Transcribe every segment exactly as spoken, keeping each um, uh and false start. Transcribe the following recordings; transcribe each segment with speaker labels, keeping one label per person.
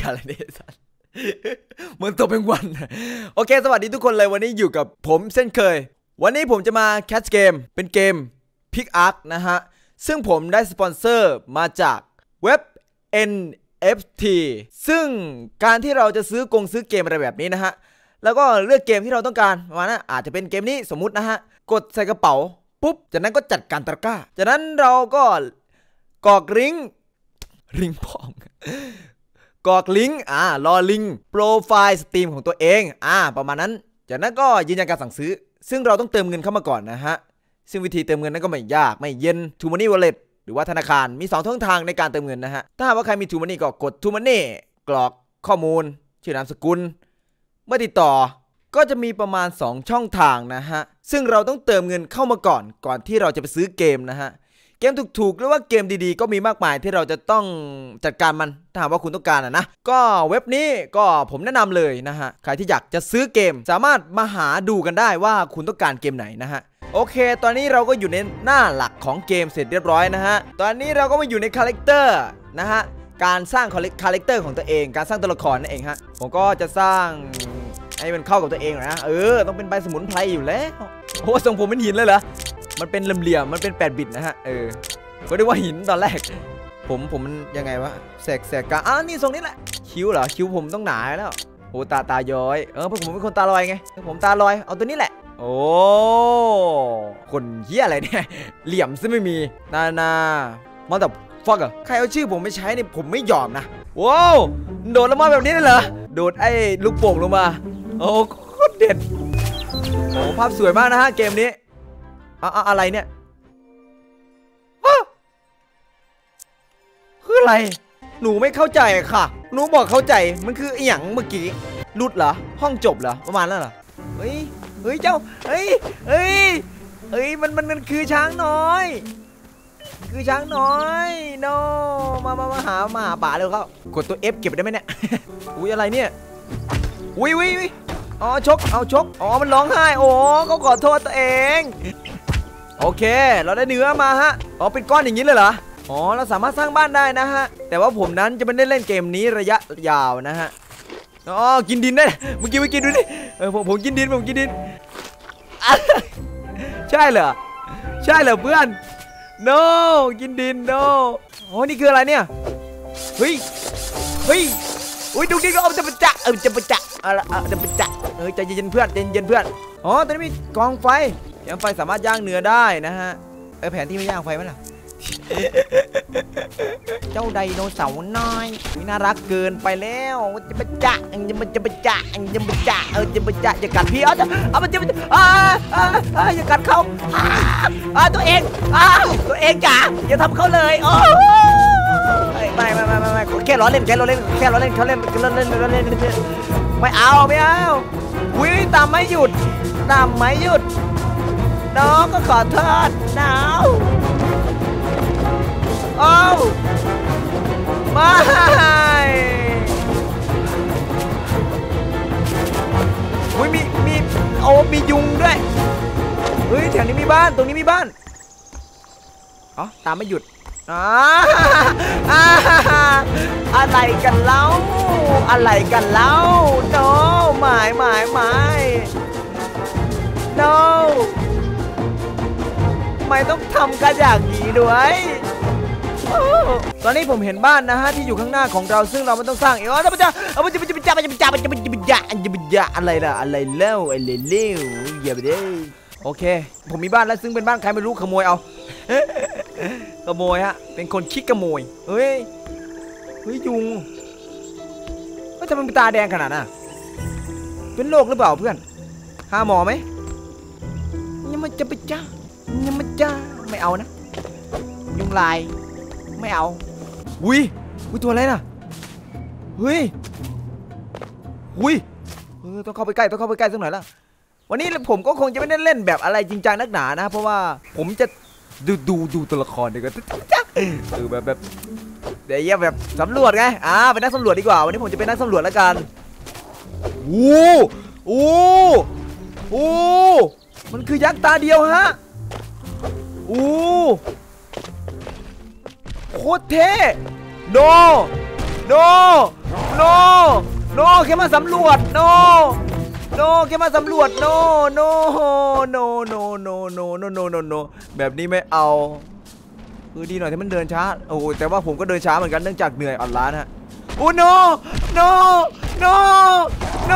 Speaker 1: อะไรเนี่ยเหมือนตัวเป็นวันโอเคสวัสดีทุกคนเลยวันนี้อยู่กับผมเช่นเคยวันนี้ผมจะมาแคสเกมเป็นเกม Pick Arc นะฮะซึ่งผมได้สปอนเซอร์มาจากเว็บ เอ็น เอฟ ที ซึ่งการที่เราจะซื้อกงซื้อเกมอะไรแบบนี้นะฮะแล้วก็เลือกเกมที่เราต้องการประมาณนั้นอาจจะเป็นเกมนี้สมมุตินะฮะกดใส่กระเป๋าปุ๊บจากนั้นก็จัดการตะกร้าจากนั้นเราก็กรอกลิงก์ลิงก์พร้อมกรอกลิงก์อ่ารอลิงก์โปรไฟล์สตรีมของตัวเองอ่าประมาณนั้นจากนั้นก็ยืนยันการสั่งซื้อซึ่งเราต้องเติมเงินเข้ามาก่อนนะฮะซึ่งวิธีเติมเงินนั้นก็ไม่ยากไม่เย็น True Money Wallet หรือว่าธนาคารมีสองช่องทางในการเติมเงินนะฮะถ้าว่าใครมี True Money ก็กด True Money กรอกข้อมูลชื่อนามสกุลเมื่อติดต่อก็จะมีประมาณสองช่องทางนะฮะซึ่งเราต้องเติมเงินเข้ามาก่อนก่อนที่เราจะไปซื้อเกมนะฮะเกมถูกๆหรือว่าเกมดีๆก็มีมากมายที่เราจะต้องจัดการมันถ้าหากว่าคุณต้องการอ่ะนะก็เว็บนี้ก็ผมแนะนำเลยนะฮะใครที่อยากจะซื้อเกมสามารถมาหาดูกันได้ว่าคุณต้องการเกมไหนนะฮะโอเคตอนนี้เราก็อยู่ในหน้าหลักของเกมเสร็จเรียบร้อยนะฮะตอนนี้เราก็มาอยู่ในคาแรคเตอร์นะฮะการสร้างคาแรคเตอร์ของตัวเองการสร้างตัวละครนั่นเองฮะผมก็จะสร้างให้มันเข้ากับตัวเองนะเออต้องเป็นใบสมุนไพรอยู่แล้วโอ้ทรงผมเป็นหินเลยเหรอมันเป็นเหลี่ยมๆมันเป็นแปดบิตนะฮะเออก็ได้ว่าหินตอนแรกผมผมมันยังไงวะแสกแสกกะอ้าวนี่ทรงนี้แหละคิ้วเหรอคิ้วผมต้องหนาแล้วโอ้ตาตาย้อยเออเพราะผมเป็นคนตาลอยไงผมตาลอยเอาตัวนี้แหละโอ้คนเหี้ยอะไรเนี่ยเหลี่ยมซึ่งไม่มีนานามาแต่ฟักอะใครเอาชื่อผมไปใช้เนี่ยผมไม่ยอมนะว้าวโดดลงมาแบบนี้เลยเหรอโดดไอ้ลูกโป่งลงมาโอ้โคตรเด็ดโอ้ภาพสวยมากนะฮะเกมนี้อะอะไรเนี่ยคืออะไรหนูไม่เข้าใจค่ะหนูบอกเข้าใจมันคืออีหยังเมื่อกี้รุดเหรอห้องจบเหรอประมาณนั้นเหรอเฮ้ยเฮ้ยเจ้าเฮ้ยเฮ้ยเฮ้ยมันมันมันคือช้างน้อยคือช้างน้อยโนมามามาหามาหาป่าเลยเขากดตัว F เก็บได้ไหมเนี่ยอุ้ยอะไรเนี่ยอุ้ยอุ้ยอุ้ยอ๋อชกเอาชกอ๋อมันร้องไห้โอ้เขาขอโทษตัวเองโอเคเราได้เนื้อมาฮะอ๋อเป็นก้อนอย่างนี้เลยเหรออ๋อเราสามารถสร้างบ้านได้นะฮะแต่ว่าผมนั้นจะไม่ได้เล่นเกมนี้ระยะยาวนะฮะอ๋อกินดินได้เมื่อกี้ไปกินดูดิเออผมผมกินดินผมกินดินใช่เหรอใช่เหรอเพื่อน no กินดิน no อ๋อนี่คืออะไรเนี่ยเฮ้ยเฮ้ยอุ้ยดูดิเราจะไปจักเออจะไปจักอะไรจะไปจักเออใจเย็นเพื่อนใจเย็นเพื่อนอ๋อตอนนี้มีกองไฟกองไฟสามารถย่างเนื้อได้นะฮะไอแผนที่ไม่ย่างไฟมั้ยล่ะเจ้าไดโนเสาร์น้อยมีน่ารักเกินไปแล้วจะไปจะจะมันจะไปจะจะไปจะเออจะไปจะอย่ากัดพี่เอาจะเอามันจะอ่าอ่าอย่ากัดเขาอ่าตัวเองอ่าตัวเองจ๋าอย่าทำเขาเลยโอ้ไม่ไม่ไม่ไม่ไม่แค่ล้อเล่นแค่ล้อเล่นแค่ล้อเล่นเขาเล่นล้อเล่นล้อเล่นไม่เอาไม่เอาวิ่งตามไม่หยุดตามไม่หยุดน้องก็ขอโทษน้าวโอ้ไม่อุ้ยมีมีโอ้มียุงด้วยเฮ้ยแถวนี้มีบ้านตรงนี้มีบ้านอ๋อตามไม่หยุดอ่าอะไรกันเล่าอะไรกันเล่า no หมายหมายหมาย no ไม่ต้องทำกันอย่างนี้ด้วยตอนนี้ผมเห็นบ้านนะฮะที่อยู่ข้างหน้าของเราซึ่งเราไม่ต้องสร้างเองอ๋อจะจะเอาจะจะจะจะจะจะจะจะจะจะอะไรล่ะอะไรเล่าอะไรเล่าอย่าไปดิโอเคผมมีบ้านแล้วซึ่งเป็นบ้านใครไม่รู้ขโมยเอาขโมยฮะเป็นคนคิดขโมยเฮ้ยเฮ้ยยุงก็ทำไมมันตาแดงขนาดน่ะเป็นโรคหรือเปล่าเพื่อนหาหมอไหมยังไม่จะไปจ้ายังไม่จ้าไม่เอานะยุงลายไม่เอาอุ้ยอุ้ยตัวอะไรน่ะเฮ้ยอุ้ยเออต้องเข้าไปใกล้ต้องเข้าไปใกล้สักหน่อยละวันนี้ผมก็คงจะไม่ได้เล่นแบบอะไรจริงจังนักหนานะเพราะว่าผมจะดูดูดูตัวละครดีกว่าเออแบบแบบเดี๋ยวแบบสำรวจไงอ่าเป็นนักสำรวจดีกว่าวันนี้ผมจะเป็นนักสำรวจแล้วกันโอ้โอ้โอ้มันคือยักษ์ตาเดียวฮะโอ้โคตรเท่โดโนโนโนแค่มาสำรวจโนโนแค่มาสำรวจโนโนโนโนโนโนโนโนโนโนแบบนี้ไม่เอาคือดีหน่อยที่มันเดินช้าโอ้แต่ว่าผมก็เดินช้าเหมือนกันเนื่องจากเหนื่อยอ่อนล้านะฮะโอ้โนโนโนโน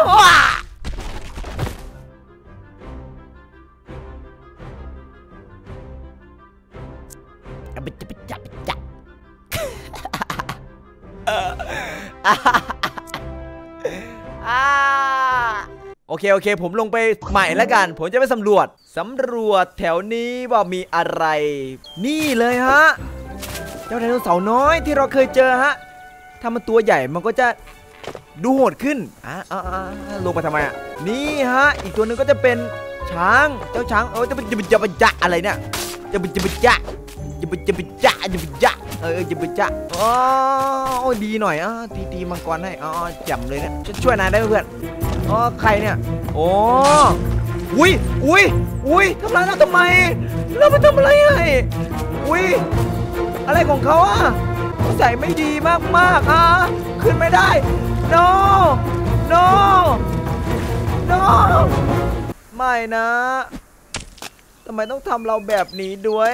Speaker 1: โอเคโอเคผมลงไปใหม่แล้วกันผมจะไปสำรวจสำรวจแถวนี้ว่ามีอะไรนี่เลยฮะเจ้าไดโนเสาร์น้อยที่เราเคยเจอฮะถ้ามันตัวใหญ่มันก็จะดูโหดขึ้นอ่ะอ่ะลงไปทำไมอ่ะนี่ฮะอีกตัวนึงก็จะเป็นช้างเจ้าช้างเออจะเป็นจะเป็นจะเป็นจะอะไรเนี่ยจะเป็นจะเป็นจะจะเป็นจะเป็นจะจะเป็นจะเออจะเป็นจะอ๋อดีหน่อยอ่ะตีตีมังกรให้อ๋อแจ่มเลยเนี่ยช่วยนายได้ไหมเพื่อนอ๋อใครเนี่ยโอ้อุ้ยอุ้ยอุ้ยทำไรเราทำไมเราไปทำอะไรให้อุ้ยอะไรของเขาอ่ะใส่ไม่ดีมากมากอ่ะขึ้นไม่ได้ no no no ไม่นะทำไมต้องทำเราแบบนี้ด้วย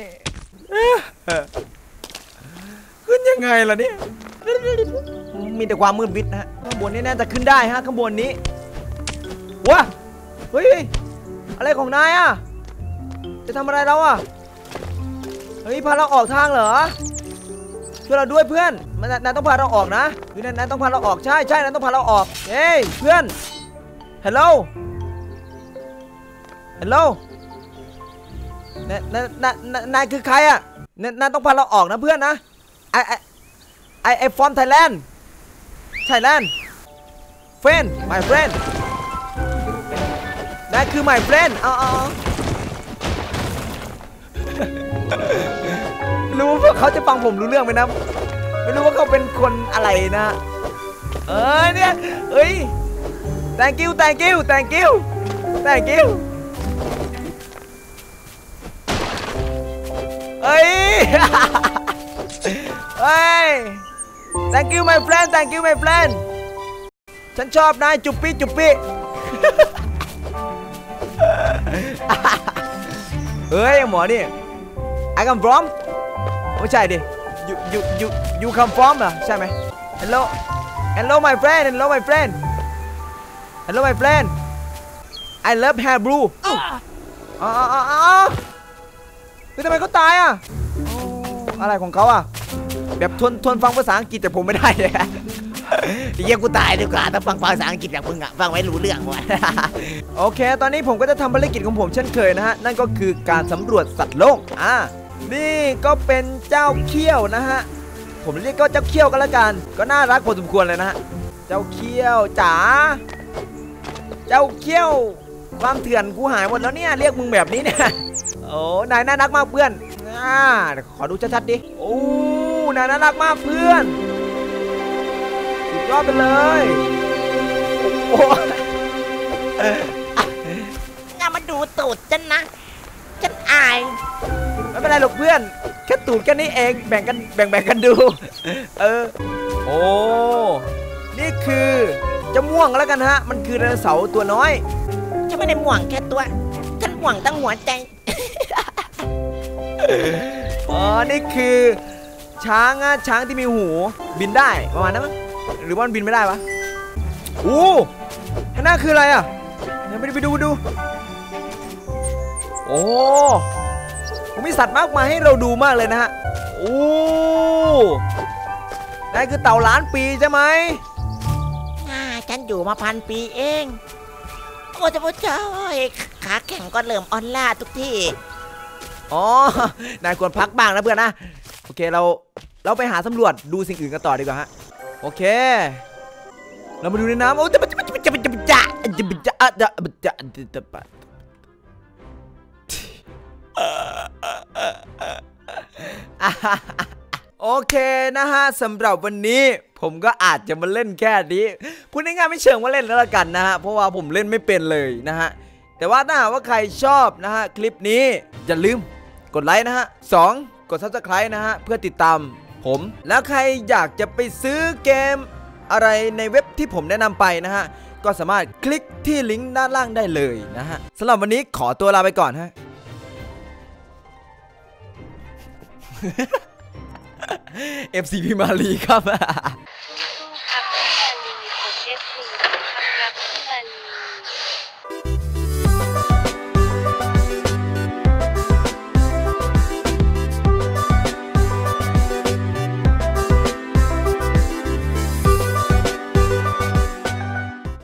Speaker 1: ขึ้นยังไงล่ะเนี่ยมีแต่ความมืดมิดนะฮะข้างบนนี้น่าจะขึ้นได้ฮะข้างบนนี้ว้าเฮ้ยอะไรของนายอ่ะจะทำอะไรเราอ่ะเฮ้ยพาเราออกทางเหรอช่วยเราด้วยเพื่อนมันนายต้องพาเราออกนะคือนายต้องพาเราออกใช่ใช่นายต้องพาเราออกเฮ้ยเพื่อนฮัลโหลฮัลโหลนายนายนายนายคือใครอ่ะนายต้องพาเราออกนะเพื่อนนะไอไอไอไอฟอร์มไทยแลนด์ไทยแลนด์เฟรนด์ my friend นายคือ my friend เอาเอารู้ว่าเขาจะฟังผมรู้เรื่องไหมนะไม่รู้ว่าเขาเป็นคนอะไรนะเออเนี่ยเอ้ย thank you thank you thank you thank you เอ้ยเฮ้ย thank you my friend thank you my friend ฉันชอบนายจุ๊บปี้จุ๊บปี้เฮ้ยหมอนี่ I come from ไม่ใช่ดิ you you you you come from เหรอใช่ไหม hello hello my friend hello my friend hello my friend I love hair blue อ๋ออ๋ออ๋อคือทำไมเขาตายอ่ะอะไรของเขาอ่ะแบบทนทนฟังภาษาอังกฤษแต่ผมไม่ได้เลยเยี่ยกูตายดีกว่าถ้าฟังภาษาอังกฤษอย่างมึงอ่ะฟังไว้รู้เรื่องวะโอเคตอนนี้ผมก็จะทำภารกิจของผมเช่นเคยนะฮะนั่นก็คือการสำรวจสัตว์โลกอ่านี่ก็เป็นเจ้าเขี้ยวนะฮะผมเรียกก็เจ้าเขี้ยวกันละกันก็น่ารักพอสมควรเลยนะฮะเจ้าเขี้ยวจ๋าเจ้าเขี้ยวความเถื่อนกูหายหมดแล้วเนี่ยเรียกมึงแบบนี้เนี่ยโอ้นายน่ารักมากเพื่อนอ่าขอดูชัดๆดิโอ้นายน่ารักมากเพื่อนสุดยอดไปเลยโอ้
Speaker 2: อย่ามาดูตูดฉันนะฉันอาย
Speaker 1: ไม่เป็นไรหรอกเพื่อนแค่ตูดแค่นี้เองแบ่งกันแบ่งแบ่งกันดูเออโอ้นี่คือจะม่วงแล้วกันฮะมันคือไดโนเสาร์ตัวน้อย
Speaker 2: ฉันไม่ได้ห่วงแค่ตัวฉันห่วงตั้งหัวใจ
Speaker 1: อ๋อนี่คือช้างอะช้างที่มีหูบินได้ประมาณนั้นมั้งหรือว่ามันบินไม่ได้วะโอ้ข้างหน้าคืออะไรอ่ะเดี๋ยวไปดูไปดูดูโอ้ผมมีสัตว์มากมายให้เราดูมากเลยนะฮะโอ้นั่นคือเต่าล้านปีใช่ไหม
Speaker 2: ฉันอยู่มาพันปีเองโอ้จะพูดเจ้าขาแข็งก็เริ่มอ่อนล้าทุกที่
Speaker 1: อ๋อนายควรพักบ้างนะเพื่อนนะโอเคเราเราไปหาสำรวจดูสิ่งอื่นกันต่อดีกว่าฮะโอเคเรามาดูในน้ำโอ้จะจะจะจะจะจะจะจะจะจะโอเคนะฮะสำหรับวันนี้ผมก็อาจจะมาเล่นแค่นี้พูดง่ายๆไม่เชิงว่าเล่นแล้วละกันนะฮะเพราะว่าผมเล่นไม่เป็นเลยนะฮะแต่ว่าถ้าหากว่าใครชอบนะฮะคลิปนี้อย่าลืมกดไลค์นะฮะสองกด ซับสไครบ์ นะฮะเพื่อติดตามผมแล้วใครอยากจะไปซื้อเกมอะไรในเว็บที่ผมแนะนำไปนะฮะก็สามารถคลิกที่ลิงก์ด้านล่างได้เลยนะฮะสำหรับวันนี้ขอตัวลาไปก่อนฮะ เอฟ ซี พิมารีครับ